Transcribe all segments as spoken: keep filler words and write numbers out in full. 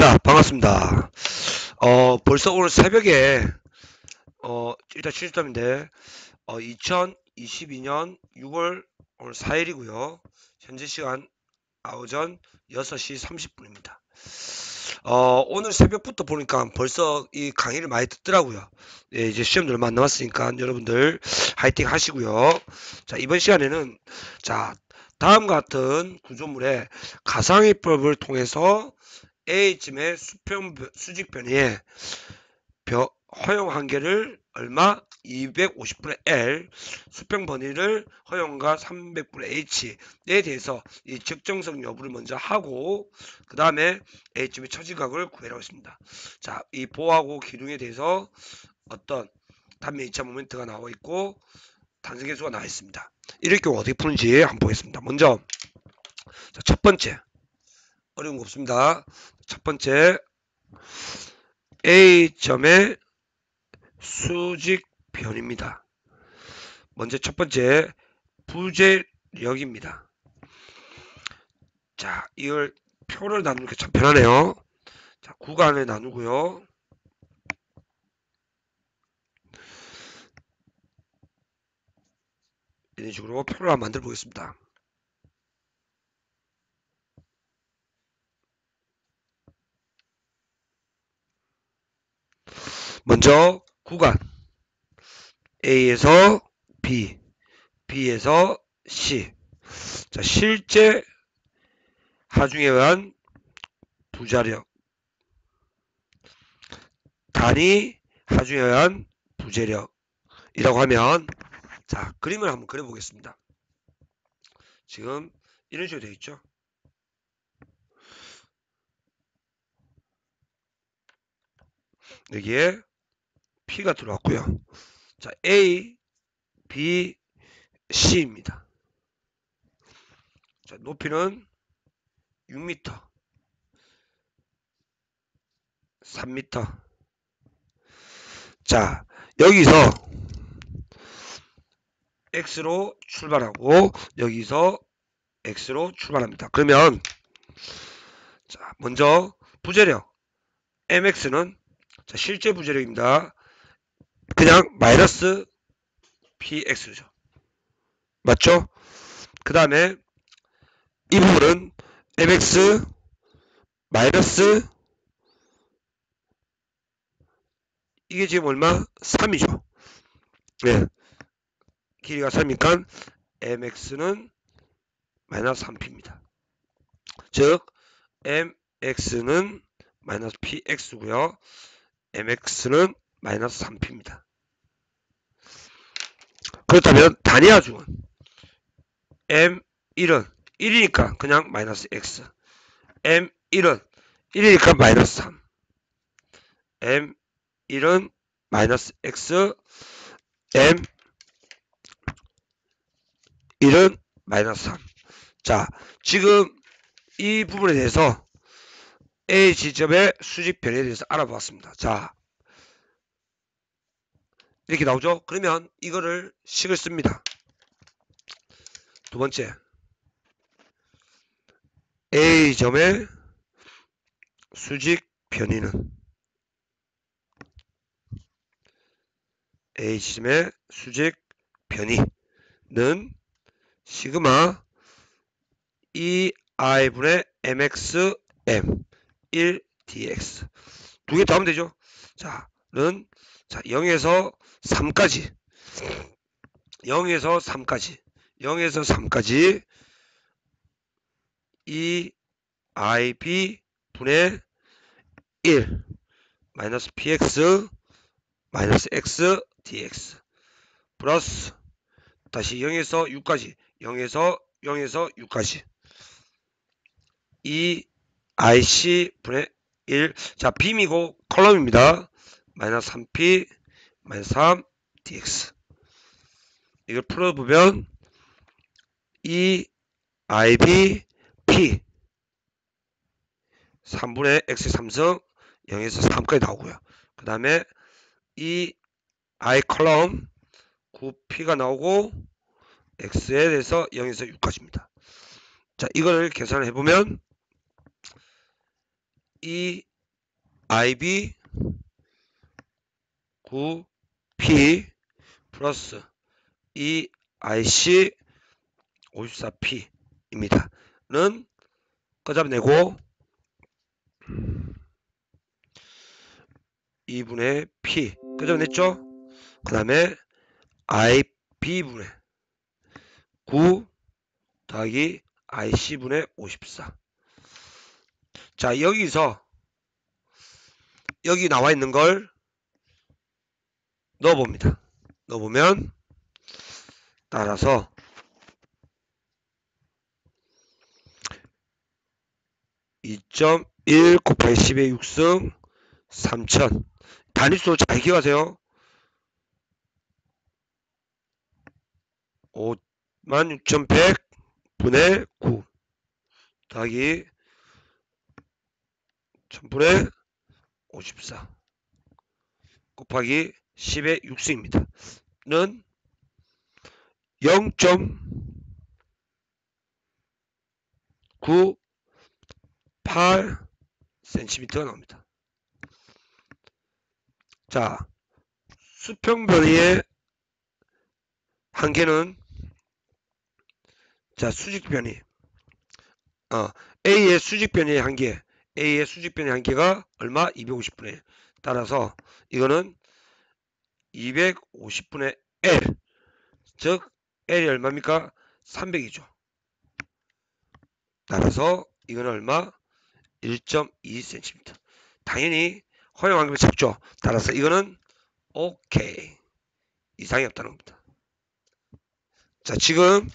자, 반갑습니다. 어, 벌써 오늘 새벽에, 어, 일단 실시점인데, 어, 이천이십이 년 유월 오늘 사 일이고요. 현재 시간 오전 여섯 시 삼십 분입니다. 어, 오늘 새벽부터 보니까 벌써 이 강의를 많이 듣더라고요. 예, 이제 시험들 얼마 안 남았으니까 여러분들 화이팅 하시고요. 자, 이번 시간에는, 자, 다음과 같은 구조물의 가상의법을 통해서 A점의 수평, 수직 변이의 허용 한계를 얼마? 이백오십 분의 L 수평 번위를 허용과 삼백 분의 H에 대해서 이 적정성 여부를 먼저 하고 그 다음에 A점의 처지각을 구해라고 했습니다. 자, 이 보하고 기둥에 대해서 어떤 단면 이 차 모멘트가 나와 있고 탄성계수가 나와 있습니다. 이럴 경우 어떻게 푸는지 한번 보겠습니다. 먼저 자, 첫 번째 어려운 거 없습니다. 첫 번째 A점의 수직 변입니다. 먼저 첫 번째 부재력입니다. 자, 이걸 표를 나누니까 참 편하네요. 자, 구간을 나누고요. 이런 식으로 표를 한번 만들어 보겠습니다. 먼저 구간 A에서 B, B에서 C. 자, 실제 하중에 의한 부자력, 단위 하중에 의한 부재력이라고 하면, 자, 그림을 한번 그려보겠습니다. 지금 이런 식으로 되어 있죠. 여기에 P가 들어왔고요. 자, A, B, C입니다. 자, 높이는 육 미터, 삼 미터. 자, 여기서 X로 출발하고 여기서 X로 출발합니다. 그러면 자, 먼저 부재력 엠엑스는 자, 실제 부재력입니다. 그냥 마이너스 피엑스죠. 맞죠? 그 다음에 이 부분은 엠엑스 마이너스 이게 지금 얼마? 삼이죠. 네. 길이가 삼이니까 엠엑스는 마이너스 삼 피입니다. 즉 엠엑스는 마이너스 피엑스고요. 엠엑스는 마이너스 삼 피입니다. 그렇다면 단위 하중은 엠일은 일이니까 그냥 마이너스 X, 엠일은 일이니까 마이너스 삼, 엠일은 마이너스 X, 엠일은 마이너스 삼. 자, 지금 이 부분에 대해서 A 지점의 수직 변에 대해서 알아보았습니다. 자, 이렇게 나오죠? 그러면 이거를 식을 씁니다. 두 번째, A점의 수직 변이는 A점의 수직 변이는 시그마 이아이분의 엠엑스 엠 일 디엑스 두 개 더 하면 되죠. 자, 는 자, 영에서 삼까지 영에서 삼까지 영에서 삼까지 이아이비 분의 일 마이너스 px 마이너스 x dx 플러스 다시 영에서 육까지 영에서 영에서 육까지 이아이씨 분의 일. 자, 빔이고 컬럼입니다. 마이너스 삼 피 마이너스 삼 디엑스. 이걸 풀어보면 이아이비 P 삼분의 x 삼승 영에서 삼까지 나오고요. 그 다음에 이 I 컬럼 구 피가 나오고 x에 대해서 영에서 육까지입니다. 자, 이걸 계산을 해보면 이 아이비 구 피 플러스 이 아이씨 오십사 피입니다. 는 끄잡내고 이분의 P 끄집어냈죠? 그 다음에 아이비분의 구 더하기 아이씨분의 오십사. 자, 여기서 여기 나와 있는 걸 넣어봅니다. 넣어보면 따라서 이 점 일 곱하기 십의 육승 삼천. 단위수 잘 기억하세요. 오만 육천백 분의 구 더하기 천분의 오십사 곱하기 십의 육승입니다. 는 영 점 구팔 센티미터가 나옵니다. 자, 수평 변이의 한계는 자 수직 변이 어, A의 수직 변이의 한계 A의 수직 변이의 한계가 얼마? 이백오십 분의 일. 따라서 이거는 이백오십 분의 L, 즉 L이 얼마입니까? 삼백이죠. 따라서 이거는 얼마? 일 점 이 센티미터. 당연히 허용 환경이 작죠. 따라서 이거는 오케이. 이상이 없다는 겁니다. 자, 지금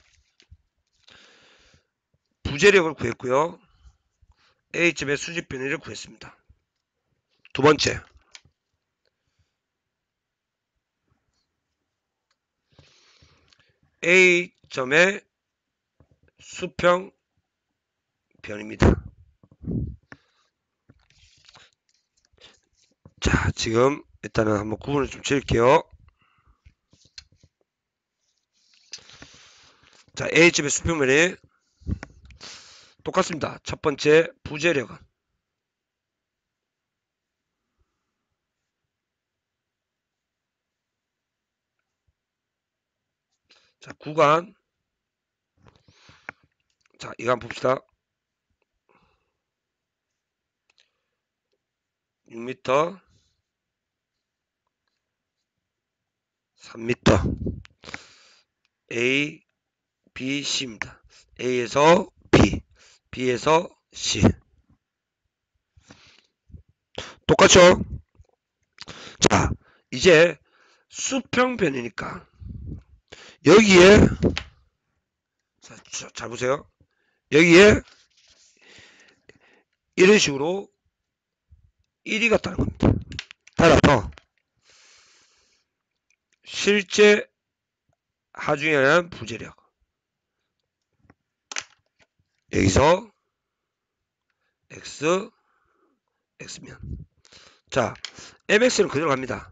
부재력을 구했고요. A점의 수직 변이를 구했습니다. 두 번째. A점의 수평 변입니다. 자, 지금 일단은 한번 구분을 좀 지을게요. 자, A점의 수평 변이 똑같습니다. 첫 번째 부재력은 자, 구간 자, 이거 한번 봅시다. 육 미터 삼 미터 A, B, C입니다. A에서 B, B에서 C. 똑같죠? 자, 이제 수평변이니까 여기에 자, 잘 보세요. 여기에 이런 식으로 일이 같다는 겁니다. 따라서 실제 하중에 의한 부재력 여기서 X, X면 자 엠엑스는 그대로 갑니다.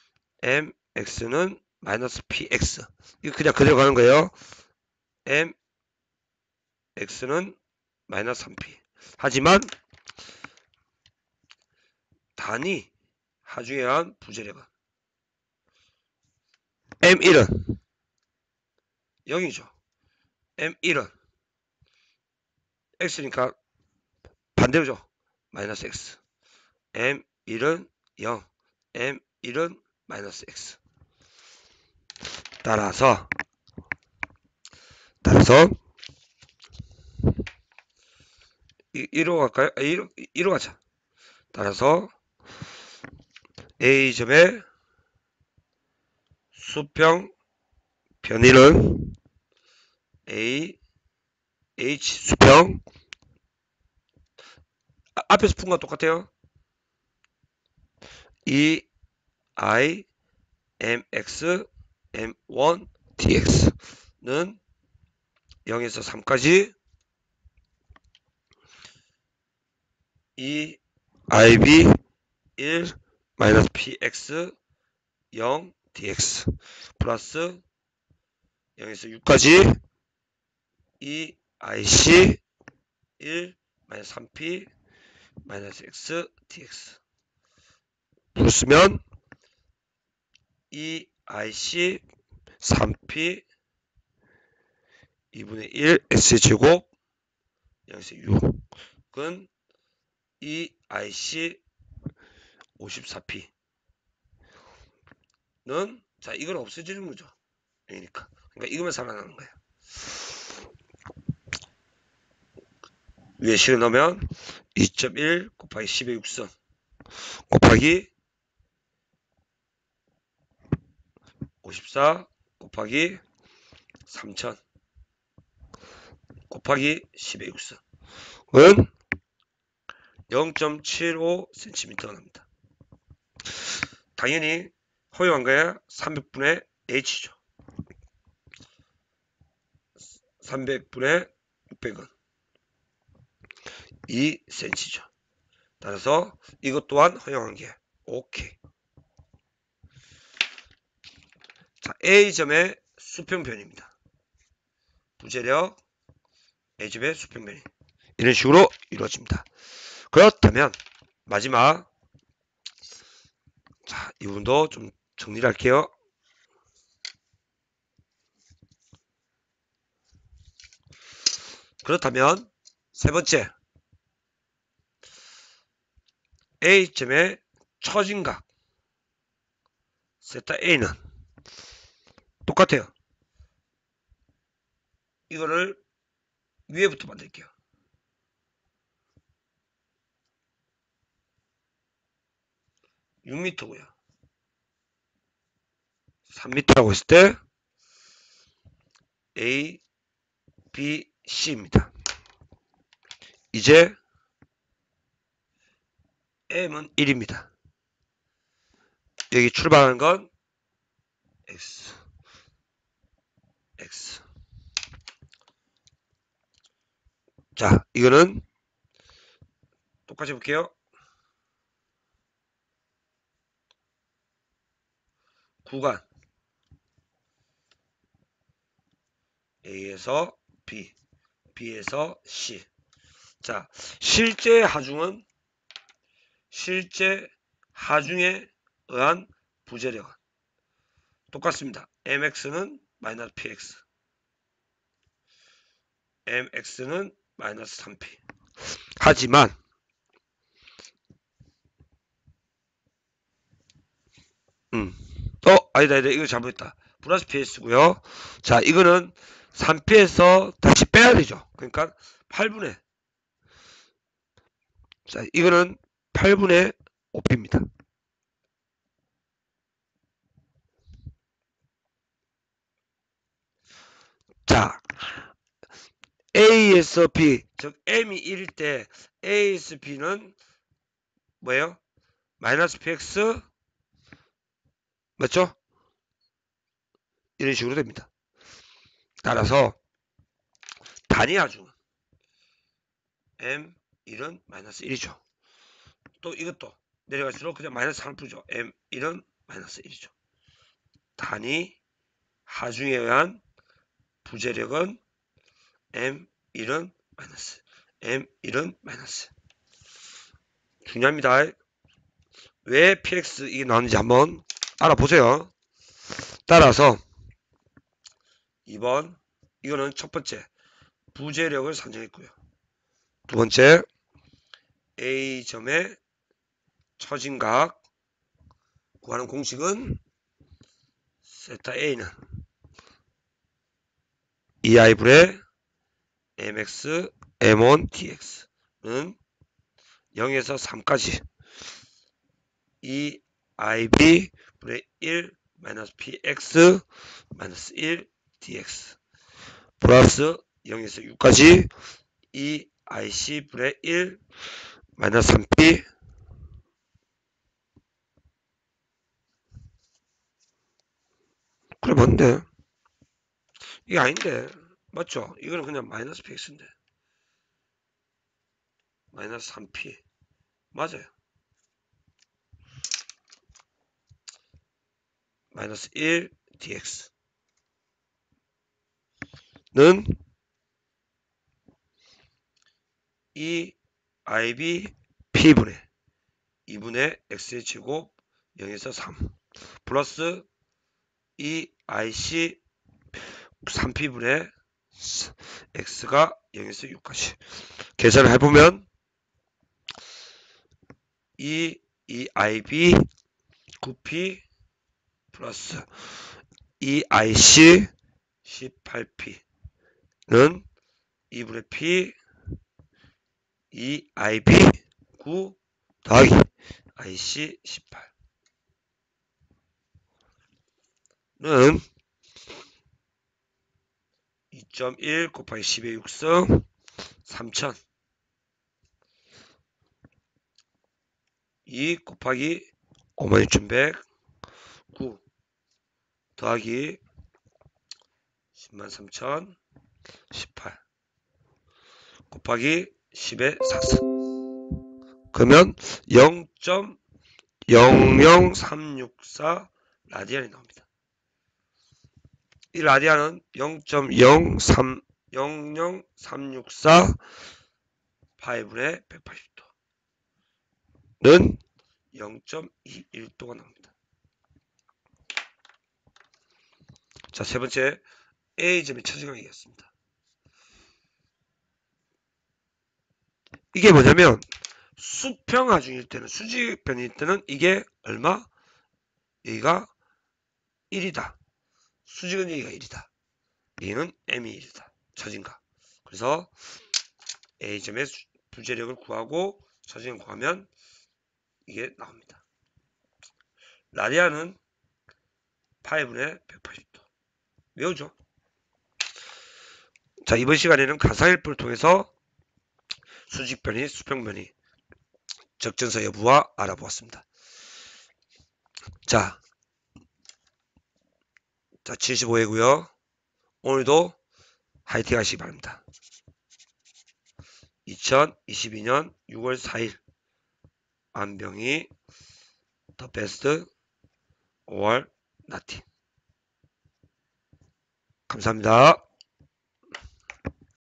엠엑스는 마이너스 피엑스 이거 그냥 그대로 가는 거예요. 엠엑스는 마이너스 삼 피 하지만 단위 하중에 의한 부재력은 엠일은 영이죠. 엠일은 X니까 반대로죠. 마이너스 X. 엠일은 영. 엠일은 마이너스 X. 따라서 따라서 이로 갈까요? 아, 이로, 이로 가자. 따라서 A점의 수평 변이는 A, H 수평 아, 앞에서 푼 거 똑같아요. 이 I, 엠엑스, 엠원, 디엑스는 영에서 삼까지 이 아이비 일 마이너스 px 영 dx 플러스 영에서 육까지 이 아이씨 일 마이너스 삼 피 마이너스 x dx 쓰면 이 아이씨 삼 피 이분의 일 x의 제곱 영에서 육은 이 아이씨 오십사 피는 자 이건 없어지는 거죠. 그러니까 그러니까 이거만 살아나는 거예요. 위에 실어 넣으면 이 점 일 곱하기 십의 육승 곱하기 오십사 곱하기 삼천 곱하기 십의 육승은 영 점 칠오 센티미터가 납니다. 당연히 허용한 거야 삼백분의 h죠. 삼백분의 육백은 이 센티미터죠. 따라서 이것 또한 허용한 게 오케이. 자, A점의 수평변입니다. 부재력 A점의 수평변이 이런 식으로 이루어집니다. 그렇다면 마지막 자, 이 부분도 좀 정리를 할게요. 그렇다면 세 번째 A점의 처진각 세타 A는 똑같아요. 이거를 위에부터 만들게요. 육 미터고요. 삼 미터라고 했을 때 A, B, C입니다. 이제 M은 일입니다. 여기 출발하는 건 X, X. 자, 이거는 똑같이 볼게요. 구간 A에서 B, B에서 C. 자, 실제 하중은 실제 하중에 의한 부재력은 똑같습니다. 엠엑스는 마이너스 피엑스, 엠엑스는 마이너스 삼 피. 하지만 음, 어 아니다 아니다 이거 잘못했다. 플러스 피엑스고요. 자, 이거는 삼 피에서 다시 빼야 되죠. 그러니까 팔분의 자, 이거는 팔분의 오 피입니다. 자, A에서 B, 즉 M이 일일 때 A에서 B는 뭐예요? 마이너스 피엑스 맞죠? 이런 식으로 됩니다. 따라서 단위 하중은 엠 일은 마이너스 일이죠. 또 이것도 내려갈수록 그냥 마이너스 삼 풀죠. 엠 일은 마이너스 일이죠. 단위 하중에 의한 부재력은 엠 일은 마이너스, 엠 일은 마이너스. 중요합니다. 왜 피엑스 이게 나오는지 한번 알아보세요. 따라서 이 번 이거는 첫 번째 부재력을 산정했고요. 두 번째 A점의 처진각 구하는 공식은 세타 A는 이 아이분의 엠엑스 엠원 디엑스는 영에서 삼까지 이 아이비 분의 일 마이너스 피엑스 마이너스 일 디엑스 플러스 영에서 육까지 이 아이씨 분의 일 마이너스 삼 피 그래 뭔데? 이게 아닌데 맞죠? 이거는 그냥 마이너스 피엑스인데 마이너스 삼 피 맞아요. 마이너스 일 디엑스는 이 아이비 P분의 이분의 X의 제곱 영에서 삼 플러스 이 아이씨 삼 피분의 x가 영에서 육까지 계산을 해보면 이, 이 아이비 구 피 플러스 이 아이씨 십팔 피는 이분의 P 이 아이비 구 더하기 아이씨 십팔은 이 점 일 곱하기 십의 육승 삼천 이 곱하기 오만 육천백 구 더하기 십만 삼천 십팔 곱하기 십의 사승 그러면 영 점 영영삼육사 라디안이 나옵니다. 이 라디안은 영 점 영영삼육사 파이분의 백팔십 도는 영 점 이일 도가 나옵니다. 자, 세 번째 A점의 처지광이겠습니다. 이게 뭐냐면 수평하중일 때는 수직변일 때는 이게 얼마? 여기가 일이다. 수직은 여기가 일이다. 여기는 M이 일이다. 처진각. 그래서 A점의 부재력을 구하고 처진을 구하면 이게 나옵니다. 라디안은 파이분의 백팔십 도. 외우죠? 자, 이번 시간에는 가상일보를 통해서 수직변이 수평변이 적전서 여부와 알아보았습니다. 자, 자 칠십오 회고요. 오늘도 화이팅 하시기 바랍니다. 이천이십이 년 유월 사일 안병희 더 베스트 오월 나틴 감사합니다.